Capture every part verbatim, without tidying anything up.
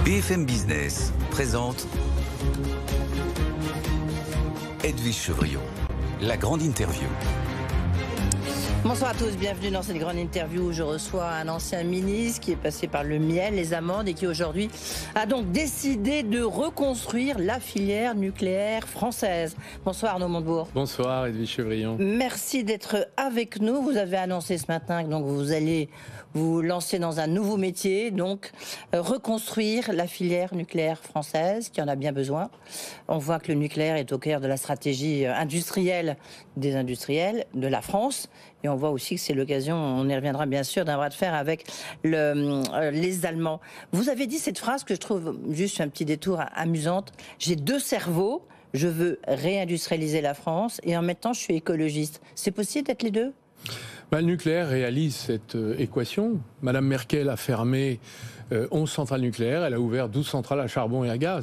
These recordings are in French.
B F M Business présente Edwige Chevrillon, la grande interview. Bonsoir à tous, bienvenue dans cette grande interview où je reçois un ancien ministre qui est passé par le miel, les amandes et qui aujourd'hui a donc décidé de reconstruire la filière nucléaire française. Bonsoir Arnaud Montebourg. Bonsoir Edwige Chevrillon. Merci d'être avec nous. Vous avez annoncé ce matin que donc vous allez vous lancer dans un nouveau métier, donc euh, reconstruire la filière nucléaire française qui en a bien besoin. On voit que le nucléaire est au cœur de la stratégie industrielle des industriels de la France. Et on voit aussi que c'est l'occasion, on y reviendra bien sûr, d'un bras de fer avec le, euh, les Allemands. Vous avez dit cette phrase que je trouve juste un petit détour amusante. J'ai deux cerveaux, je veux réindustrialiser la France et en même temps je suis écologiste. C'est possible d'être les deux ? Ben, le nucléaire réalise cette euh, équation. Madame Merkel a fermé euh, onze centrales nucléaires, elle a ouvert douze centrales à charbon et à gaz.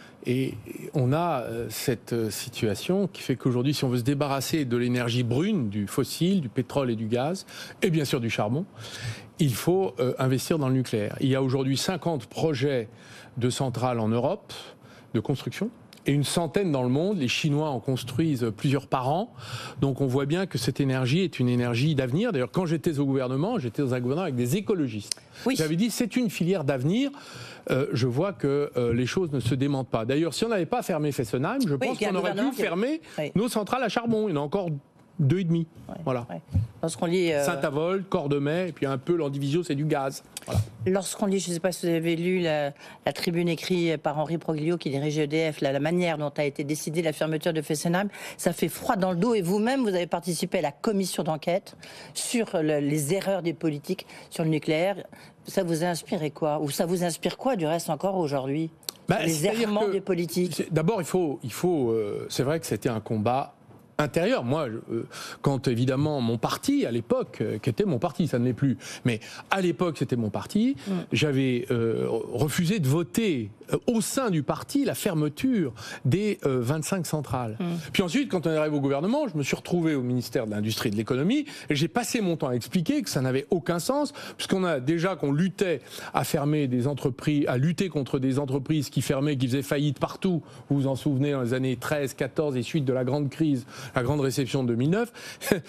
Et on a cette situation qui fait qu'aujourd'hui, si on veut se débarrasser de l'énergie brune, du fossile, du pétrole et du gaz, et bien sûr du charbon, il faut investir dans le nucléaire. Il y a aujourd'hui cinquante projets de centrales en Europe, de construction, et une centaine dans le monde. Les Chinois en construisent plusieurs par an. Donc on voit bien que cette énergie est une énergie d'avenir. D'ailleurs, quand j'étais au gouvernement, j'étais dans un gouvernement avec des écologistes. Oui. J'avais dit c'est une filière d'avenir. Euh, je vois que euh, les choses ne se démentent pas. D'ailleurs, si on n'avait pas fermé Fessenheim, je pense oui, qu'on aurait pu qui... fermer oui. nos centrales à charbon. Il y en a encore deux et demi. Ouais, voilà. Ouais. Lorsqu'on lit euh... Saint-Avold, Cordemais, et puis un peu l'Andivisio, c'est du gaz. Voilà. Lorsqu'on lit, je ne sais pas si vous avez lu la, la tribune écrite par Henri Proglio qui dirige E D F, là, la manière dont a été décidée la fermeture de Fessenheim, ça fait froid dans le dos. Et vous-même, vous avez participé à la commission d'enquête sur le, les erreurs des politiques sur le nucléaire. Ça vous a inspiré quoi? Ou ça vous inspire quoi du reste encore aujourd'hui? bah, Les errements des politiques. D'abord, il faut, il faut euh, c'est vrai que c'était un combat intérieur. Moi, euh, quand évidemment mon parti, à l'époque, euh, qui était mon parti, ça ne l'est plus, mais à l'époque c'était mon parti, mmh. j'avais euh, refusé de voter euh, au sein du parti la fermeture des euh, vingt-cinq centrales. Mmh. Puis ensuite, quand on est arrivé au gouvernement, je me suis retrouvé au ministère de l'Industrie et de l'Économie et j'ai passé mon temps à expliquer que ça n'avait aucun sens, puisqu'on a déjà qu'on luttait à fermer des entreprises, à lutter contre des entreprises qui fermaient, qui faisaient faillite partout. Vous vous en souvenez dans les années treize, quatorze et suite de la grande crise, la grande réception de deux mille neuf,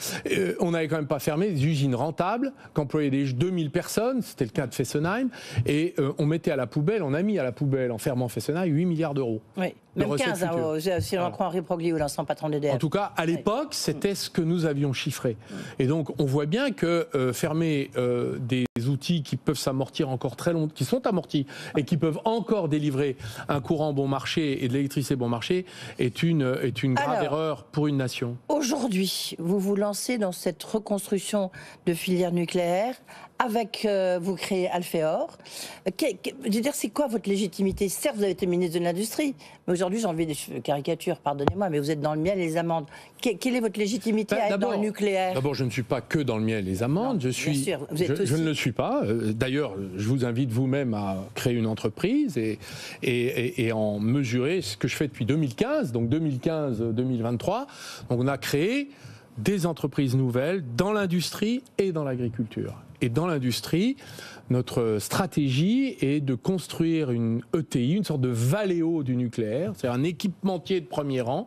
on n'avait quand même pas fermé des usines rentables, qu'employaient des deux mille personnes, c'était le cas de Fessenheim, et euh, on mettait à la poubelle, on a mis à la poubelle, en fermant Fessenheim, huit milliards d'euros. Oui, même quinze, hein, si l'on croit Henri Proglio, l'ancien patron d'E D F. En tout cas, à l'époque, oui. c'était ce que nous avions chiffré. Et donc, on voit bien que euh, fermer euh, des outils qui peuvent s'amortir encore très longtemps, qui sont amortis, et qui peuvent encore délivrer un courant bon marché et de l'électricité bon marché, est une, est une grave Alors, erreur pour une nation. Aujourd'hui, vous vous lancez dans cette reconstruction de filière nucléaire avec, euh, vous créez Alfeor. Que, que, je veux dire, c'est quoi votre légitimité? Certes, vous avez été ministre de l'Industrie, mais aujourd'hui, j'ai envie de caricatures, pardonnez-moi, mais vous êtes dans le miel et les amandes. Que, quelle est votre légitimité ben, à être dans le nucléaire? D'abord, je ne suis pas que dans le miel et les amandes. Non, je, suis, sûr, vous êtes je, aussi... je ne le suis pas. D'ailleurs, je vous invite vous-même à créer une entreprise et, et, et, et en mesurer ce que je fais depuis deux mille quinze, donc deux mille quinze deux mille vingt-trois. Donc, on a créé des entreprises nouvelles dans l'industrie et dans l'agriculture. Et dans l'industrie, notre stratégie est de construire une E T I, une sorte de Valeo du nucléaire, c'est-à-dire un équipementier de premier rang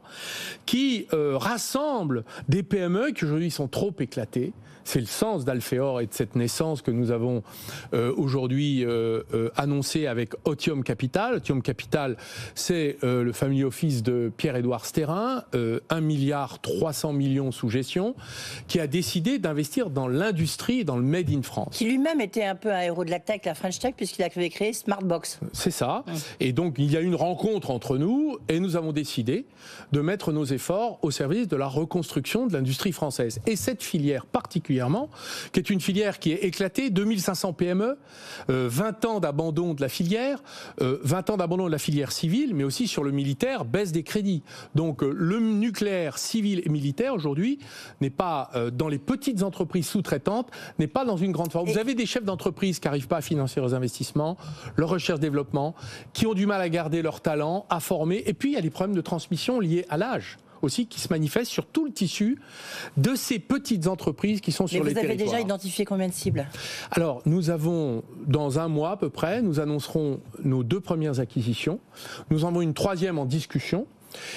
qui euh, rassemble des P M E qui aujourd'hui sont trop éclatées. C'est le sens d'Alfeor et de cette naissance que nous avons euh, aujourd'hui euh, euh, annoncée avec Otium Capital. Otium Capital, c'est euh, le family office de Pierre-Édouard Stérin, euh, un milliard trois cents millions sous gestion, qui a décidé d'investir dans l'industrie, dans le Made in France. Qui lui-même était un peu un héros de la tech, la French Tech, puisqu'il a créé Smartbox. C'est ça. Mmh. Et donc, il y a eu une rencontre entre nous et nous avons décidé de mettre nos efforts au service de la reconstruction de l'industrie française. Et cette filière particulière, qui est une filière qui est éclatée, deux mille cinq cents P M E, euh, vingt ans d'abandon de la filière, euh, vingt ans d'abandon de la filière civile, mais aussi sur le militaire, baisse des crédits. Donc euh, le nucléaire civil et militaire aujourd'hui n'est pas euh, dans les petites entreprises sous-traitantes, n'est pas dans une grande forme. Vous avez des chefs d'entreprise qui n'arrivent pas à financer leurs investissements, leur recherche-développement, qui ont du mal à garder leur talent, à former, et puis il y a des problèmes de transmission liés à l'âge. aussi qui se manifeste sur tout le tissu de ces petites entreprises qui sont sur les territoires. Mais vous avez déjà identifié combien de cibles? Alors, nous avons, dans un mois à peu près, nous annoncerons nos deux premières acquisitions. Nous en avons une troisième en discussion.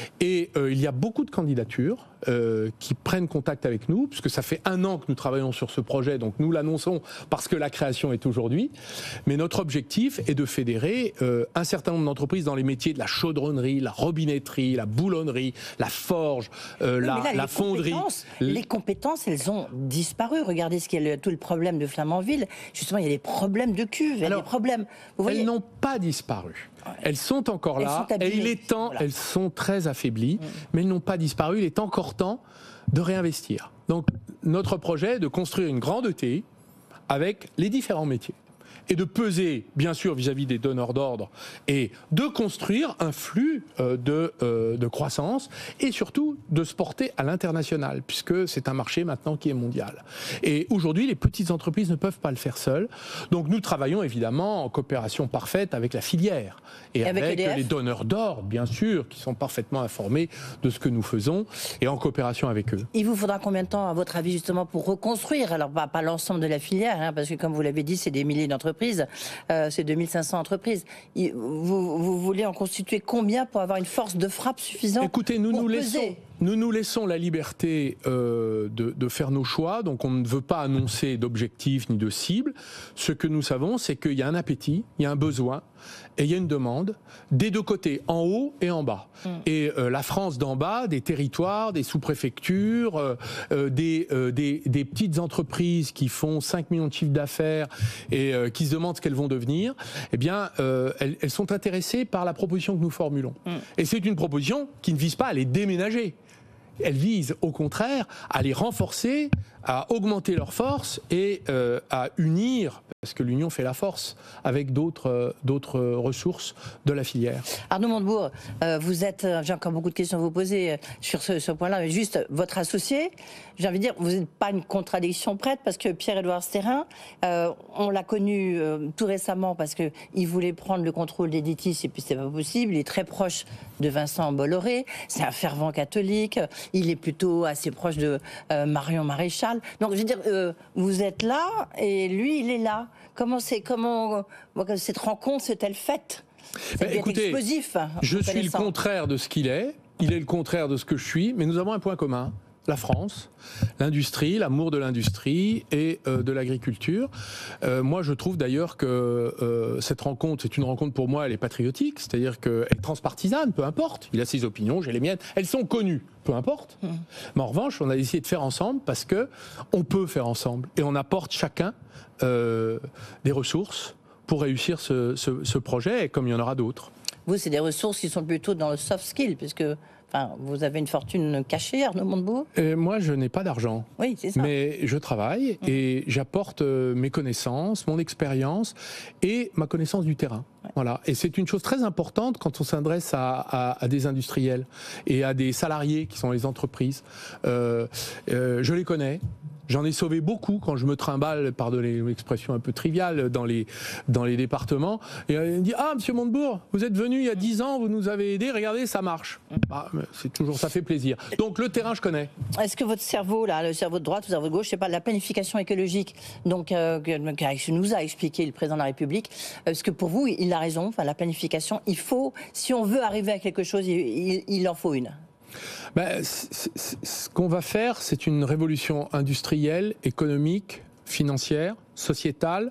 Et euh, il y a beaucoup de candidatures euh, qui prennent contact avec nous, puisque ça fait un an que nous travaillons sur ce projet, donc nous l'annonçons parce que la création est aujourd'hui. Mais notre objectif est de fédérer euh, un certain nombre d'entreprises dans les métiers de la chaudronnerie, la robinetterie, la boulonnerie, la forge, euh, oui, la, là, la les fonderie. Compétences, les compétences, elles ont disparu. Regardez ce qu'est le, tout le problème de Flamanville. Justement, il y a des problèmes de cuve, il y a des problèmes. Vous voyez, elles n'ont pas disparu. Elles sont encore là, elles sont et il est temps, voilà. Elles sont très affaiblies, mmh. mais elles n'ont pas disparu. Il est encore temps de réinvestir. Donc, notre projet est de construire une grande E T I avec les différents métiers. Et de peser, bien sûr, vis-à-vis des donneurs d'ordre, et de construire un flux euh, de, euh, de croissance, et surtout de se porter à l'international, puisque c'est un marché maintenant qui est mondial. Et aujourd'hui, les petites entreprises ne peuvent pas le faire seules. Donc nous travaillons évidemment en coopération parfaite avec la filière, et, et avec, avec les donneurs d'ordre, bien sûr, qui sont parfaitement informés de ce que nous faisons, et en coopération avec eux. Il vous faudra combien de temps, à votre avis, justement, pour reconstruire, alors pas, pas l'ensemble de la filière, hein, parce que comme vous l'avez dit, c'est des milliers d'entreprises, Euh, c'est deux mille cinq cents entreprises. Vous, vous voulez en constituer combien pour avoir une force de frappe suffisante? Écoutez, nous pour nous peser laissons, nous nous laissons la liberté euh, de, de faire nos choix. Donc on ne veut pas annoncer d'objectifs ni de cibles. Ce que nous savons, c'est qu'il y a un appétit, il y a un besoin et il y a une demande des deux côtés, en haut et en bas. Mmh. Et euh, la France d'en bas, des territoires, des sous-préfectures, euh, euh, des, euh, des, des petites entreprises qui font cinq millions de chiffres d'affaires et euh, qui se demandent ce qu'elles vont devenir, eh bien, euh, elles, elles sont intéressées par la proposition que nous formulons. Mmh. Et c'est une proposition qui ne vise pas à les déménager. Elle vise au contraire à les renforcer, à augmenter leur force et euh, à unir, parce que l'union fait la force, avec d'autres euh, d'autres ressources de la filière. Arnaud Montebourg, euh, vous êtes, j'ai encore beaucoup de questions à vous poser sur ce, ce point-là, mais juste votre associé, j'ai envie de dire, vous n'êtes pas une contradiction prête, parce que Pierre-Édouard Stérin, euh, on l'a connu euh, tout récemment parce qu'il voulait prendre le contrôle d'Editis et puis c'était pas possible. Il est très proche de Vincent Bolloré, c'est un fervent catholique, il est plutôt assez proche de euh, Marion Maréchal. Donc je veux dire, euh, vous êtes là et lui il est là. Comment c'est, comment cette rencontre s'est-elle faite? C'est ben, écoutez, explosif. Je suis le contraire de ce qu'il est. Il est le contraire de ce que je suis, mais nous avons un point commun. La France, l'industrie, l'amour de l'industrie et euh, de l'agriculture. Euh, moi, je trouve d'ailleurs que euh, cette rencontre, c'est une rencontre pour moi, elle est patriotique, c'est-à-dire qu'elle est transpartisane, peu importe. Il a ses opinions, j'ai les miennes. Elles sont connues, peu importe. Mmh. Mais en revanche, on a essayé de faire ensemble parce que on peut faire ensemble et on apporte chacun euh, des ressources pour réussir ce, ce, ce projet, et comme il y en aura d'autres. Vous, c'est des ressources qui sont plutôt dans le soft skill, puisque enfin, vous avez une fortune cachée, Arnaud Montebourg. Et moi, je n'ai pas d'argent. Oui, c'est ça. Mais je travaille mmh. et j'apporte mes connaissances, mon expérience et ma connaissance du terrain. Ouais. Voilà. Et c'est une chose très importante quand on s'adresse à, à, à des industriels et à des salariés qui sont les entreprises. Euh, euh, je les connais. J'en ai sauvé beaucoup quand je me trimballe, pardonnez l'expression un peu triviale, dans les, dans les départements. Et on me dit « Ah, monsieur Montebourg, vous êtes venu il y a dix ans, vous nous avez aidés, regardez, ça marche. Ah, » C'est toujours, ça fait plaisir. Donc le terrain, je connais. Est-ce que votre cerveau, là, le cerveau de droite, le cerveau de gauche, je sais pas, la planification écologique, donc, euh, que nous a expliqué le président de la République, est-ce que pour vous, il a raison, enfin, la planification, il faut, si on veut arriver à quelque chose, il, il, il en faut une? Ben, c- c- ce qu'on va faire, c'est une révolution industrielle, économique, financière, sociétale,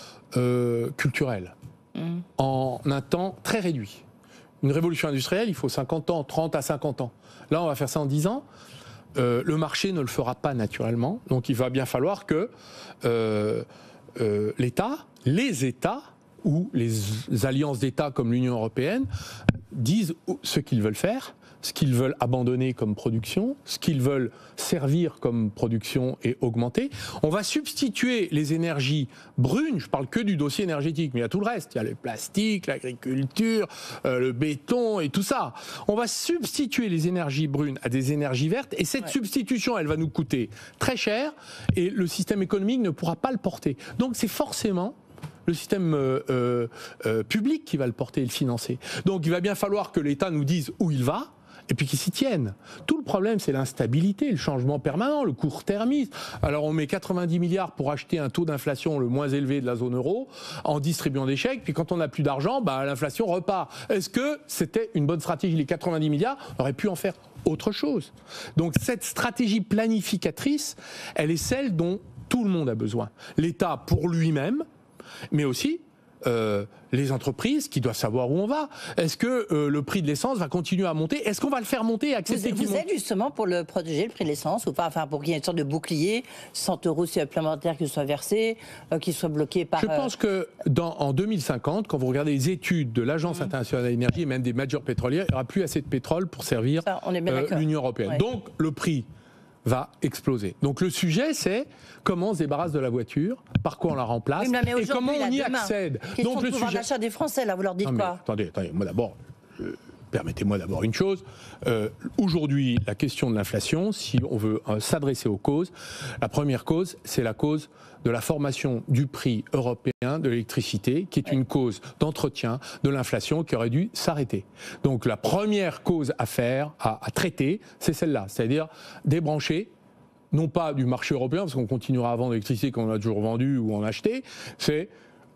euh, culturelle, mmh. en un temps très réduit. Une révolution industrielle, il faut cinquante ans, trente à cinquante ans. Là, on va faire ça en dix ans. Euh, le marché ne le fera pas naturellement. Donc, il va bien falloir que euh, euh, l'État, les États, ou les alliances d'États comme l'Union européenne, disent ce qu'ils veulent faire, ce qu'ils veulent abandonner comme production, ce qu'ils veulent servir comme production et augmenter. On va substituer les énergies brunes, je parle que du dossier énergétique, mais il y a tout le reste, il y a le plastique, l'agriculture, euh, le béton et tout ça. On va substituer les énergies brunes à des énergies vertes, et cette ouais. substitution, elle va nous coûter très cher, et le système économique ne pourra pas le porter. Donc c'est forcément le système euh, euh, public qui va le porter et le financer. Donc il va bien falloir que l'État nous dise où il va, et puis qui s'y tiennent. Tout le problème, c'est l'instabilité, le changement permanent, le court-termisme. Alors on met quatre-vingt-dix milliards pour acheter un taux d'inflation le moins élevé de la zone euro en distribuant des chèques, puis quand on n'a plus d'argent, bah, l'inflation repart. Est-ce que c'était une bonne stratégie? Les quatre-vingt-dix milliards, on aurait pu en faire autre chose. Donc cette stratégie planificatrice, elle est celle dont tout le monde a besoin. L'État pour lui-même, mais aussi Euh, les entreprises qui doivent savoir où on va. Est-ce que euh, le prix de l'essence va continuer à monter? Est-ce qu'on va le faire monter et accepter Vous, qu'il vous monte? êtes justement pour le protéger, le prix de l'essence, ou pas? Enfin, pour qu'il y ait une sorte de bouclier, cent euros supplémentaires qui soient versés, euh, qui soient bloqués par... Je pense que dans, en deux mille cinquante, quand vous regardez les études de l'Agence mmh. internationale de l'énergie et même des majors pétrolières, il n'y aura plus assez de pétrole pour servir Ça, on est bien euh, l'Union européenne. Ouais. Donc le prix va exploser. Donc le sujet, c'est comment on se débarrasse de la voiture, par quoi on la remplace, oui, et comment on y demain, accède. Donc le pouvoir d'achat des Français, là, vous leur dites non, quoi? Attendez, attendez, moi d'abord, euh, permettez-moi d'abord une chose. Euh, aujourd'hui, la question de l'inflation, si on veut euh, s'adresser aux causes, la première cause, c'est la cause de la formation du prix européen de l'électricité, qui est une cause d'entretien de l'inflation qui aurait dû s'arrêter. Donc la première cause à faire, à, à traiter, c'est celle-là, c'est-à-dire débrancher, non pas du marché européen, parce qu'on continuera à vendre l'électricité qu'on a toujours vendue ou en acheter, c'est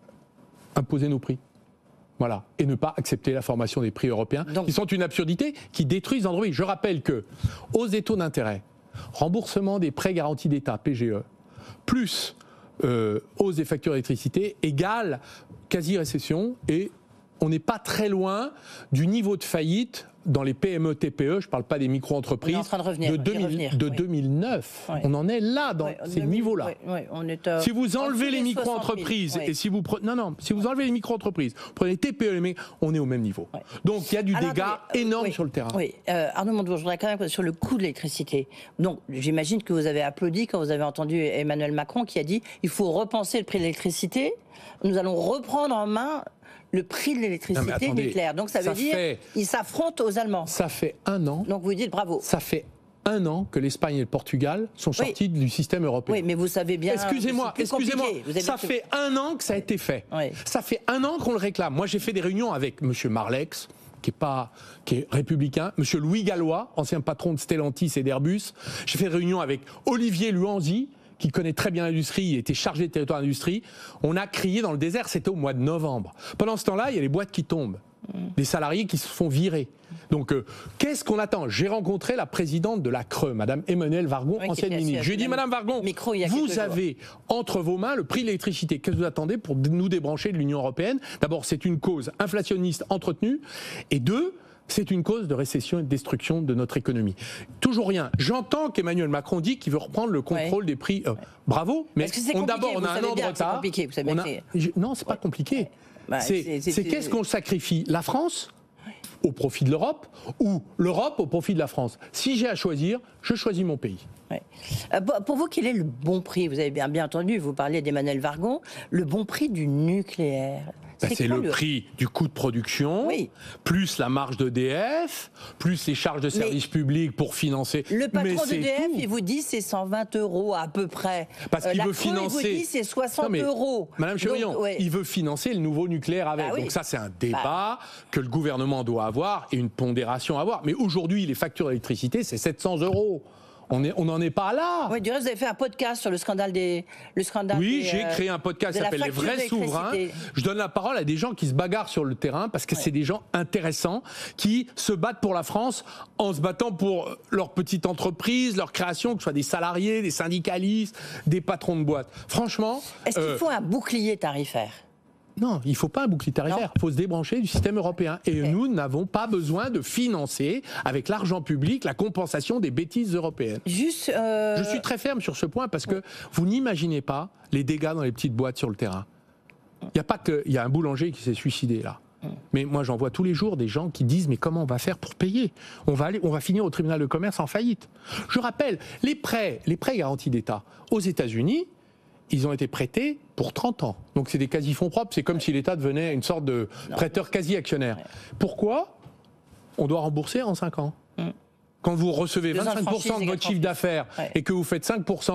imposer nos prix. Voilà, et ne pas accepter la formation des prix européens, donc, qui sont une absurdité, qui détruisent l'entreprise. Je rappelle que hausse des taux d'intérêt, remboursement des prêts garantis d'État, P G E, plus euh, hausse des factures d'électricité, égale quasi-récession, et on n'est pas très loin du niveau de faillite dans les P M E T P E, je ne parle pas des micro-entreprises, en train de, revenir, de, deux mille, revenir, de oui. deux mille neuf. Oui. On en est là, dans oui, ces niveaux-là. Oui, oui, on est, euh, si vous enlevez les micro-entreprises, oui. et si vous prenez, non, non, si vous enlevez les micro-entreprises, vous prenez les T P E, les on est au même niveau. Oui. Donc il y a du Alors, dégât attendez, énorme oui, sur le terrain. Oui, euh, Arnaud Montebourg, je voudrais quand même sur le coût de l'électricité. Donc j'imagine que vous avez applaudi quand vous avez entendu Emmanuel Macron qui a dit il faut repenser le prix de l'électricité. Nous allons reprendre en main le prix de l'électricité nucléaire. Donc ça veut ça dire qu'ils s'affrontent aux Allemands. Ça fait un an. Donc vous dites bravo. Ça fait un an que l'Espagne et le Portugal sont sortis oui. du système européen. Oui, mais vous savez bien. Excusez-moi, excusez-moi. Ça fait fait un an que ça a été fait. Oui. Ça fait un an qu'on le réclame. Moi, j'ai fait des réunions avec M. Marlex, qui est pas, qui est républicain, M. Louis Gallois, ancien patron de Stellantis et d'Airbus. J'ai fait des réunions avec Olivier Luanzi, qui connaît très bien l'industrie, il était chargé de territoire d'industrie. On a crié dans le désert, c'était au mois de novembre. Pendant ce temps-là, il y a les boîtes qui tombent, des salariés qui se font virer. Donc, euh, qu'est-ce qu'on attend? J'ai rencontré la présidente de la C R E, Madame Emmanuelle Vargon, oui, ancienne ministre. Je lui ai dit, Madame Vargon, micro, vous avez jours. entre vos mains le prix de l'électricité. Qu'est-ce que vous attendez pour nous débrancher de l'Union européenne? D'abord, c'est une cause inflationniste entretenue. Et deux, c'est une cause de récession et de destruction de notre économie. Toujours rien. J'entends qu'Emmanuel Macron dit qu'il veut reprendre le contrôle ouais. des prix. Euh, bravo, mais on, d'abord, on a un an de retard. Compliqué, vous savez on a, je, non, c'est ouais. pas compliqué. Ouais. Bah, c'est, c'est, c'est qu'est-ce qu'on sacrifie? La France au profit de l'Europe ou l'Europe au profit de la France? Si j'ai à choisir, je choisis mon pays. Ouais. Euh, pour vous, quel est le bon prix? Vous avez bien, bien entendu, vous parliez d'Emmanuel Vargon, le bon prix du nucléaire. Ben c'est le, le prix du coût de production, oui. plus la marge d'E D F, plus les charges de service mais public pour financer. Le patron d'E D F, il vous dit c'est cent vingt euros à peu près. Parce qu'il euh, veut financer. Il vous dit c'est soixante euros. Madame Chevrillon, ouais. il veut financer le nouveau nucléaire avec. Bah oui. Donc ça, c'est un débat bah. que le gouvernement doit avoir et une pondération à avoir. Mais aujourd'hui, les factures d'électricité, c'est sept cents euros. On n'en est pas là. Oui, du reste, vous avez fait un podcast sur le scandale des... Le scandale oui, des, j'ai créé un podcast qui s'appelle Les vrais souverains. Je donne la parole à des gens qui se bagarrent sur le terrain parce que ouais. c'est des gens intéressants qui se battent pour la France en se battant pour leur petite entreprise, leur création, que ce soit des salariés, des syndicalistes, des patrons de boîtes. Franchement... Est-ce qu'il euh, faut un bouclier tarifaire ? Non, il ne faut pas un bouclier tarifaire. Il faut se débrancher du système européen. Et okay. nous n'avons pas besoin de financer, avec l'argent public, la compensation des bêtises européennes. Juste euh... Je suis très ferme sur ce point parce que vous n'imaginez pas les dégâts dans les petites boîtes sur le terrain. Il n'y a pas que... Il y a un boulanger qui s'est suicidé, là. Mais moi, j'en vois tous les jours des gens qui disent « Mais comment on va faire pour payer ? on va, aller, on va finir au tribunal de commerce en faillite. » Je rappelle, les prêts, les prêts garantis d'État aux États-Unis, ils ont été prêtés pour trente ans. Donc c'est des quasi-fonds propres. C'est comme ouais. si l'État devenait une sorte de non. prêteur quasi-actionnaire. Ouais. Pourquoi on doit rembourser en cinq ans ? mm. Quand vous recevez vingt-cinq pour cent de votre chiffre d'affaires ouais. et que vous faites cinq pour cent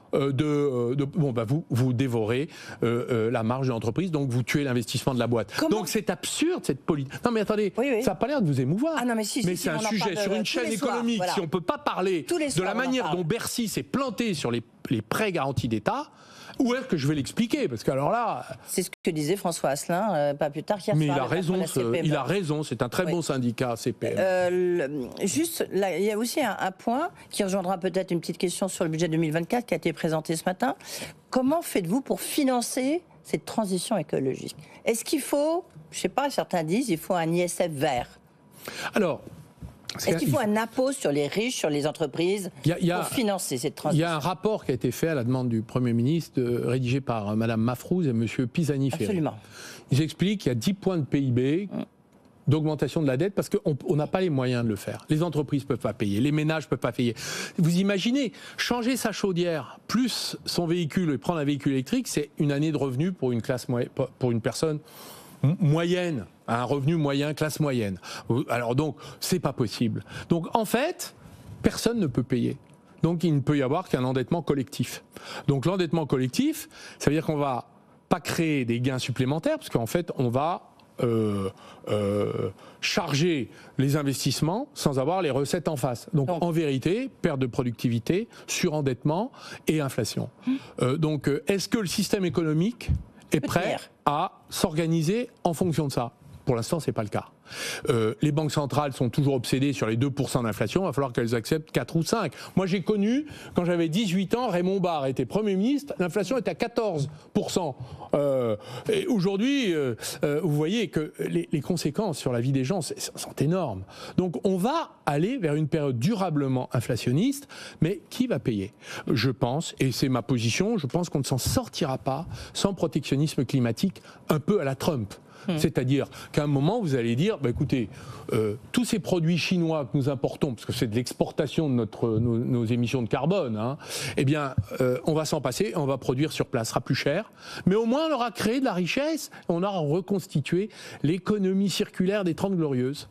euh, de, euh, de bon bah vous vous dévorez euh, euh, la marge de l'entreprise, donc vous tuez l'investissement de la boîte. Comment? Donc c'est absurde cette politique. Non mais attendez, oui, oui. ça n'a pas l'air de vous émouvoir. Ah non, mais si, mais si, c'est si, un sujet sur une chaîne économique. Soirs, voilà. Si on peut pas parler de soirs, la manière dont Bercy s'est planté sur les, les prêts garantis d'État. Où est-ce que je vais l'expliquer? Parce que alors là, c'est ce que disait François Asselin, euh, pas plus tard qu'hier soir. Mais il a raison, ce, il a raison. C'est un très oui. bon syndicat, C P M. Euh, le, juste, là, il y a aussi un, un point qui rejoindra peut-être une petite question sur le budget deux mille vingt-quatre qui a été présenté ce matin. Comment faites-vous pour financer cette transition écologique? Est-ce qu'il faut, je ne sais pas, certains disent, il faut un I S F vert? Alors. Est-ce qu'il faut un impôt sur les riches, sur les entreprises, y a, y a, pour financer cette transition? Il y a un rapport qui a été fait à la demande du Premier ministre, euh, rédigé par euh, Mme Mafrouz et M. Pisani-Ferry. Absolument. Ils expliquent qu'il y a dix points de P I B mmh. d'augmentation de la dette parce qu'on n'a pas les moyens de le faire. Les entreprises ne peuvent pas payer, les ménages ne peuvent pas payer. Vous imaginez, changer sa chaudière plus son véhicule et prendre un véhicule électrique, c'est une année de revenus pour une, classe, pour une personne moyenne, un revenu moyen, classe moyenne. Alors donc, c'est pas possible. Donc en fait, personne ne peut payer. Donc il ne peut y avoir qu'un endettement collectif. Donc l'endettement collectif, ça veut dire qu'on va pas créer des gains supplémentaires, parce qu'en fait, on va euh, euh, charger les investissements sans avoir les recettes en face. Donc, donc en vérité, perte de productivité, surendettement et inflation. Mmh. Euh, donc est-ce que le système économique est prêt à s'organiser en fonction de ça? Pour l'instant, ce n'est pas le cas. Euh, les banques centrales sont toujours obsédées sur les deux pour cent d'inflation, il va falloir qu'elles acceptent quatre ou cinq. Moi, j'ai connu, quand j'avais dix-huit ans, Raymond Barre était Premier ministre, l'inflation était à quatorze pour cent. Euh, et aujourd'hui, euh, euh, vous voyez que les, les conséquences sur la vie des gens sont énormes. Donc, on va aller vers une période durablement inflationniste, mais qui va payer? Je pense, et c'est ma position, je pense qu'on ne s'en sortira pas sans protectionnisme climatique un peu à la Trump. C'est-à-dire qu'à un moment, vous allez dire, bah, écoutez, euh, tous ces produits chinois que nous importons, parce que c'est de l'exportation de notre, nos, nos émissions de carbone, hein, eh bien, euh, on va s'en passer, on va produire sur place, ce sera plus cher, mais au moins on aura créé de la richesse, on aura reconstitué l'économie circulaire des Trente Glorieuses.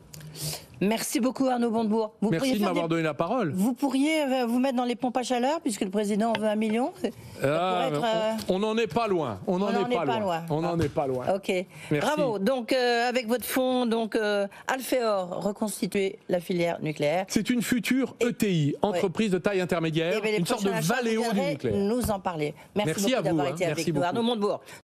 Merci beaucoup Arnaud Montebourg. Vous Merci de m'avoir des... donné la parole. Vous pourriez vous mettre dans les pompes à chaleur puisque le président en veut un million. Ah, être, euh... On n'en est pas loin. On n'en est, est pas loin. loin. On n'en ah. est pas loin. Ok. Merci. Bravo. Donc euh, avec votre fonds, donc euh, Alfeor, reconstituer la filière nucléaire. C'est une future E T I, entreprise ouais. de taille intermédiaire, une sorte de Valeo du nucléaire. Nous en parler. Merci, Merci beaucoup à vous. d'avoir hein. été Merci avec beaucoup. nous, Arnaud Montebourg.